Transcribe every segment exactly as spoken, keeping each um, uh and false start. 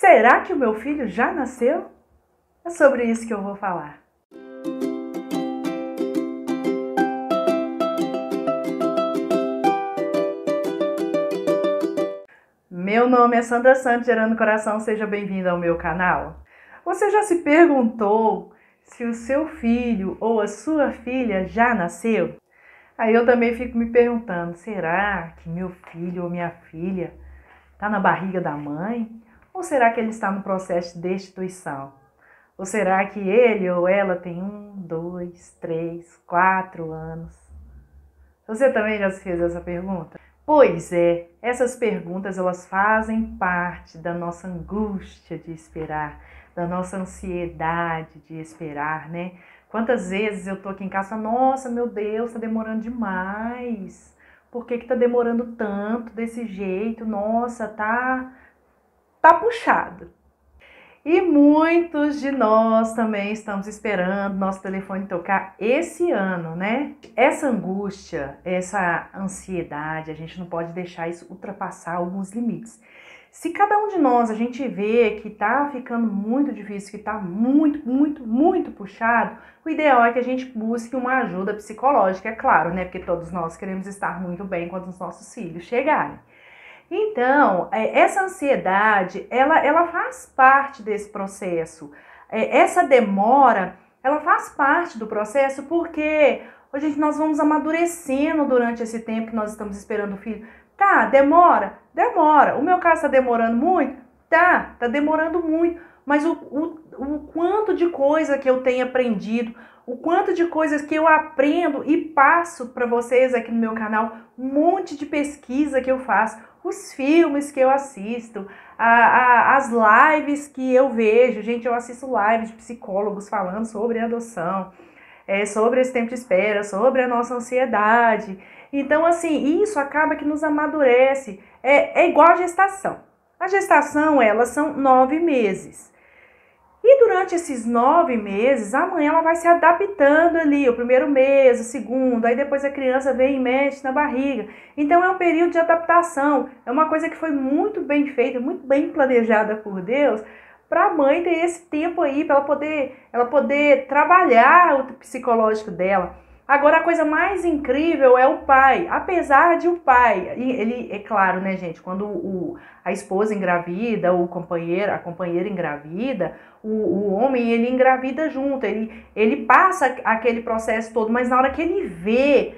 Será que o meu filho já nasceu? É sobre isso que eu vou falar. Meu nome é Sandra Santos, Gerando Coração, seja bem-vindo ao meu canal. Você já se perguntou se o seu filho ou a sua filha já nasceu? Aí eu também fico me perguntando, será que meu filho ou minha filha está na barriga da mãe? Ou será que ele está no processo de destituição? Ou será que ele ou ela tem um, dois, três, quatro anos? Você também já se fez essa pergunta? Pois é, essas perguntas elas fazem parte da nossa angústia de esperar, da nossa ansiedade de esperar, né? Quantas vezes eu tô aqui em casa, nossa, meu Deus, tá demorando demais. Por que que tá demorando tanto desse jeito? Nossa, tá, tá puxado. E muitos de nós também estamos esperando nosso telefone tocar esse ano, né? Essa angústia, essa ansiedade, a gente não pode deixar isso ultrapassar alguns limites. Se cada um de nós a gente vê que tá ficando muito difícil, que tá muito, muito, muito puxado, o ideal é que a gente busque uma ajuda psicológica, é claro, né? Porque todos nós queremos estar muito bem quando os nossos filhos chegarem. Então, essa ansiedade, ela, ela faz parte desse processo. Essa demora, ela faz parte do processo porque, gente, nós vamos amadurecendo durante esse tempo que nós estamos esperando o filho. Tá, demora? Demora. O meu caso está demorando muito? Tá, tá demorando muito. Mas o, o, o quanto de coisa que eu tenho aprendido, o quanto de coisas que eu aprendo e passo para vocês aqui no meu canal, um monte de pesquisa que eu faço, os filmes que eu assisto, a, a, as lives que eu vejo. Gente, eu assisto lives de psicólogos falando sobre adoção, é, sobre esse tempo de espera, sobre a nossa ansiedade. Então, assim, isso acaba que nos amadurece. É, é igual a gestação. A gestação, elas são nove meses. E durante esses nove meses, a mãe ela vai se adaptando ali, o primeiro mês, o segundo, aí depois a criança vem e mexe na barriga. Então é um período de adaptação, é uma coisa que foi muito bem feita, muito bem planejada por Deus, para a mãe ter esse tempo aí, para ela poder, ela poder trabalhar o psicológico dela. Agora, a coisa mais incrível é o pai, apesar de o pai, ele, é claro, né, gente, quando o, a esposa engravida, o companheiro, a companheira engravida, o, o homem, ele engravida junto, ele, ele passa aquele processo todo, mas na hora que ele vê,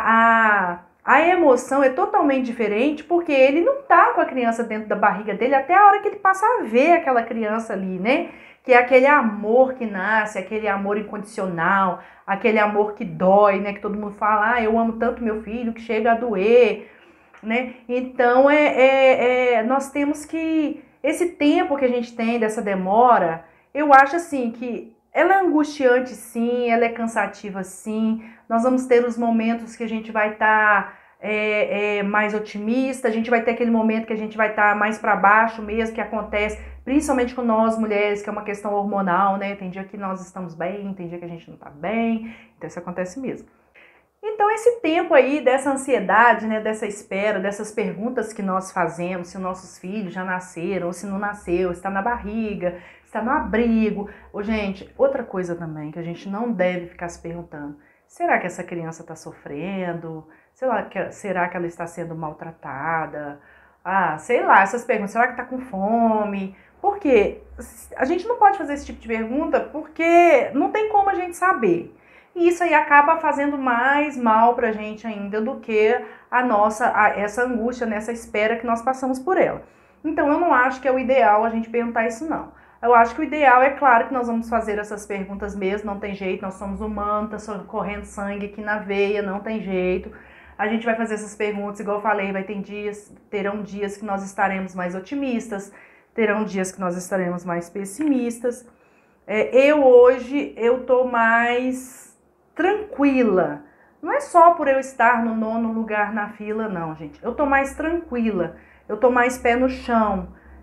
a, a, a emoção é totalmente diferente, porque ele não tá com a criança dentro da barriga dele até a hora que ele passa a ver aquela criança ali, né? Que é aquele amor que nasce, aquele amor incondicional, aquele amor que dói, né? Que todo mundo fala, ah, eu amo tanto meu filho que chega a doer, né? Então, é, é, é, nós temos que... Esse tempo que a gente tem dessa demora, eu acho assim que ela é angustiante sim, ela é cansativa sim. Nós vamos ter os momentos que a gente vai estar... Tá, É, é, mais otimista, a gente vai ter aquele momento que a gente vai estar tá mais para baixo mesmo, que acontece principalmente com nós mulheres, que é uma questão hormonal, né? Tem dia que nós estamos bem, tem dia que a gente não tá bem, então isso acontece mesmo. Então esse tempo aí dessa ansiedade, né, dessa espera, dessas perguntas que nós fazemos, se os nossos filhos já nasceram, ou se não nasceu, está na barriga, está no abrigo. Ô, gente, outra coisa também que a gente não deve ficar se perguntando, será que essa criança está sofrendo? Sei lá, será que ela está sendo maltratada? Ah, sei lá, essas perguntas. Será que está com fome? Por quê? A gente não pode fazer esse tipo de pergunta porque não tem como a gente saber. E isso aí acaba fazendo mais mal pra gente ainda do que a nossa, a, essa angústia, nessa espera que nós passamos por ela. Então eu não acho que é o ideal a gente perguntar isso não. Eu acho que o ideal é claro que nós vamos fazer essas perguntas mesmo, não tem jeito, nós somos humanos, tá correndo sangue aqui na veia, não tem jeito. A gente vai fazer essas perguntas, igual eu falei, vai ter dias, terão dias que nós estaremos mais otimistas, terão dias que nós estaremos mais pessimistas. É, eu hoje, eu tô mais tranquila. Não é só por eu estar no nono lugar na fila, não, gente. Eu tô mais tranquila, eu tô mais pé no chão.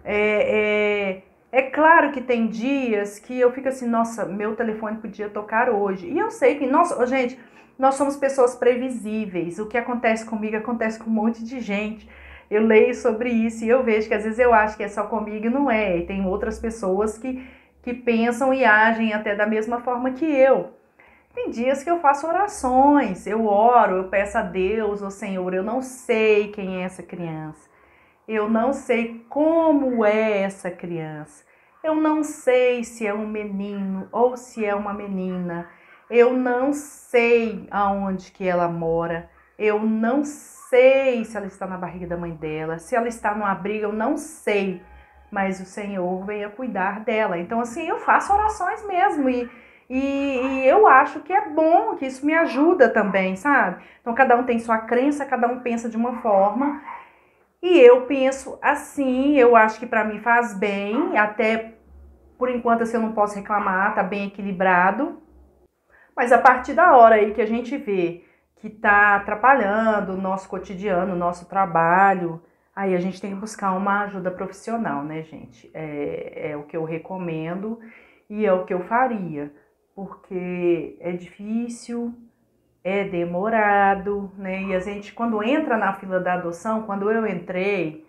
É, é, é claro que tem dias que eu fico assim, nossa, meu telefone podia tocar hoje. E eu sei que, nossa, gente, nós somos pessoas previsíveis. O que acontece comigo acontece com um monte de gente. eu leio sobre isso e eu vejo que às vezes eu acho que é só comigo e não é. E tem outras pessoas que, que pensam e agem até da mesma forma que eu. Tem dias que eu faço orações, eu oro, eu peço a Deus, ô Senhor, eu não sei quem é essa criança. Eu não sei como é essa criança. Eu não sei se é um menino ou se é uma menina. Eu não sei aonde que ela mora. Eu não sei se ela está na barriga da mãe dela, se ela está no abrigo, eu não sei. Mas o Senhor veio a cuidar dela. Então, assim, eu faço orações mesmo e, e, e eu acho que é bom, que isso me ajuda também, sabe? Então, cada um tem sua crença, cada um pensa de uma forma. E eu penso assim, eu acho que para mim faz bem, até por enquanto assim, eu não posso reclamar, tá bem equilibrado. Mas a partir da hora aí que a gente vê que tá atrapalhando o nosso cotidiano, o nosso trabalho, aí a gente tem que buscar uma ajuda profissional, né, gente? É, é o que eu recomendo e é o que eu faria, porque é difícil, é demorado, né? E a gente, quando entra na fila da adoção, quando eu entrei,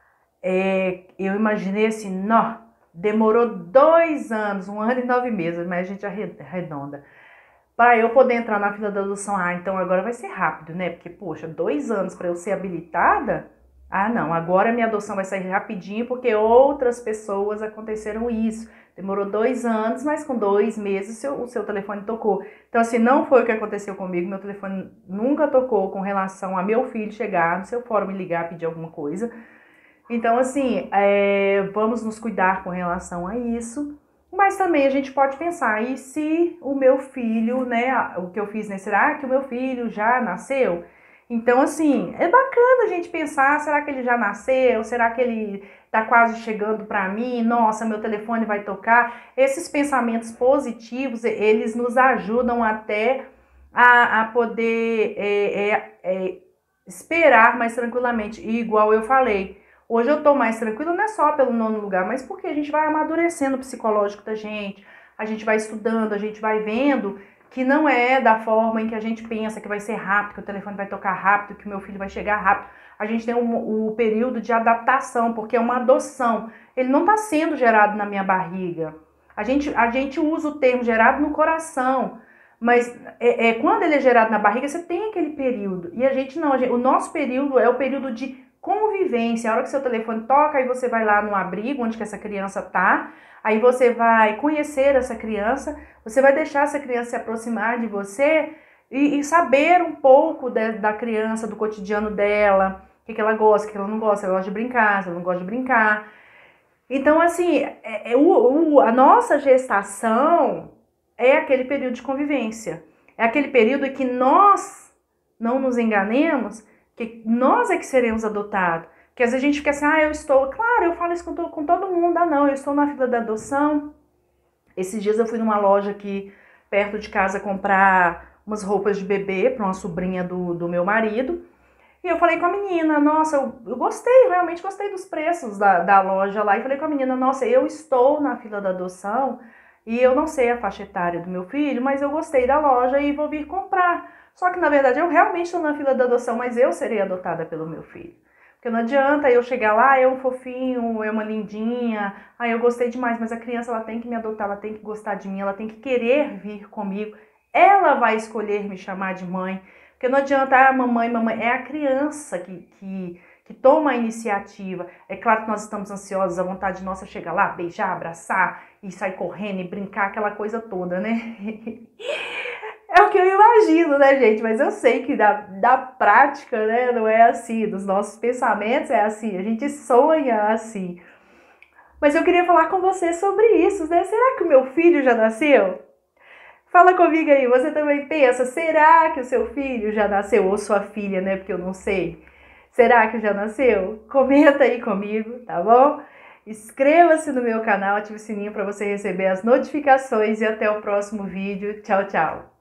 é, eu imaginei assim, nó, demorou dois anos, um ano e nove meses, mas a gente arredonda. Para eu poder entrar na fila da adoção, ah, então agora vai ser rápido, né? Porque, poxa, dois anos para eu ser habilitada? Ah, não, agora minha adoção vai sair rapidinho porque outras pessoas aconteceram isso. Demorou dois anos, mas com dois meses o seu, o seu telefone tocou. Então, assim, não foi o que aconteceu comigo. Meu telefone nunca tocou com relação a meu filho chegar no seu fórum, me ligar, pedir alguma coisa. Então, assim, é, vamos nos cuidar com relação a isso. Mas também a gente pode pensar, e se o meu filho, né, o que eu fiz, né, será que o meu filho já nasceu? Então, assim, é bacana a gente pensar, será que ele já nasceu? Será que ele tá quase chegando para mim? Nossa, meu telefone vai tocar. Esses pensamentos positivos, eles nos ajudam até a, a poder é, é, é, esperar mais tranquilamente. E igual eu falei, hoje eu tô mais tranquila, não é só pelo nono lugar, mas porque a gente vai amadurecendo o psicológico da gente, a gente vai estudando, a gente vai vendo que não é da forma em que a gente pensa que vai ser rápido, que o telefone vai tocar rápido, que o meu filho vai chegar rápido. A gente tem o, o período de adaptação, porque é uma adoção. Ele não está sendo gerado na minha barriga. A gente, a gente usa o termo gerado no coração, mas é, é, quando ele é gerado na barriga, você tem aquele período. E a gente não, a gente, o nosso período é o período de convivência. A hora que seu telefone toca, aí você vai lá no abrigo onde que essa criança tá, aí você vai conhecer essa criança, você vai deixar essa criança se aproximar de você e, e saber um pouco de, da criança, do cotidiano dela, o que, que ela gosta, o que, que ela não gosta, se ela gosta de brincar, se ela não gosta de brincar. Então, assim, é, é, o, o, a nossa gestação é aquele período de convivência, é aquele período em que nós não nos enganemos, que nós é que seremos adotados. Porque às vezes a gente fica assim, ah, eu estou... Claro, eu falo isso com, to, com todo mundo. Ah, não, eu estou na fila da adoção. Esses dias eu fui numa loja aqui perto de casa comprar umas roupas de bebê para uma sobrinha do, do meu marido. E eu falei com a menina, nossa, eu, eu gostei, realmente gostei dos preços da, da loja lá. E falei com a menina, nossa, eu estou na fila da adoção e eu não sei a faixa etária do meu filho, mas eu gostei da loja e vou vir comprar. Só que, na verdade, eu realmente estou na fila da adoção, mas eu serei adotada pelo meu filho. Porque não adianta eu chegar lá, é um fofinho, é uma lindinha, ah, eu gostei demais, mas a criança ela tem que me adotar, ela tem que gostar de mim, ela tem que querer vir comigo. Ela vai escolher me chamar de mãe. Porque não adianta, ah, mamãe, mamãe, é a criança que, que, que toma a iniciativa. É claro que nós estamos ansiosos, a vontade nossa é chegar lá, beijar, abraçar e sair correndo e brincar, aquela coisa toda, né? É o que eu imagino, né, gente? Mas eu sei que da, da prática, né, não é assim. Dos nossos pensamentos é assim. A gente sonha assim. Mas eu queria falar com você sobre isso, né? Será que o meu filho já nasceu? Fala comigo aí, você também pensa, será que o seu filho já nasceu? Ou sua filha, né? Porque eu não sei. Será que já nasceu? Comenta aí comigo, tá bom? Inscreva-se no meu canal, ative o sininho para você receber as notificações e até o próximo vídeo. Tchau, tchau!